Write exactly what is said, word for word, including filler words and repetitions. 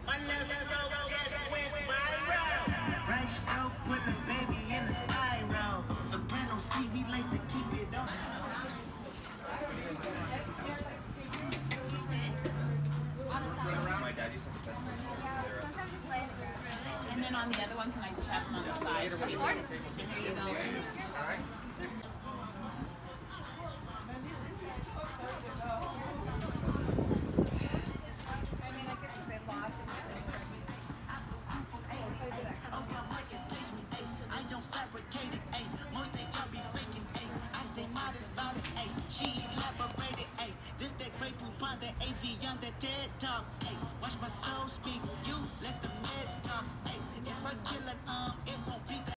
My left stroke just went viral. Right stroke put the baby in a spiral. Soprano C, we like to keep it up. My dad used to have the best And then on the other one, can I just have them on the side? Of course. There you go. I don't fabricate it, ayy. Most of y'all be faking, ayy. I stay modest about it, ayy. She elaborated, ayy. This that great poupon, that A V on that TED talk, ayy. Watch my soul speak, you let the meds talk, ayy. If I kill an um, it won't be the